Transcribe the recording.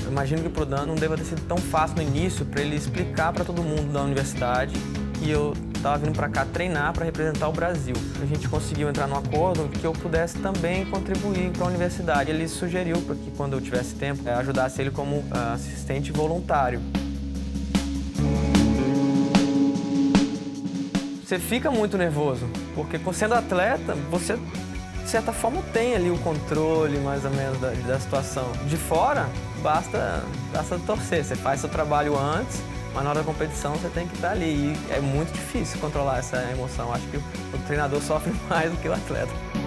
Eu imagino que pro Dan não deva ter sido tão fácil no início para ele explicar para todo mundo da universidade que eu estava vindo para cá treinar para representar o Brasil. A gente conseguiu entrar num acordo que eu pudesse também contribuir para a universidade. Ele sugeriu para que, quando eu tivesse tempo, ajudasse ele como assistente voluntário. Você fica muito nervoso, porque sendo atleta, você, de certa forma, tem ali o controle, mais ou menos, da situação. De fora, basta torcer. Você faz seu trabalho antes, mas na hora da competição você tem que estar ali. E é muito difícil controlar essa emoção. Acho que o treinador sofre mais do que o atleta.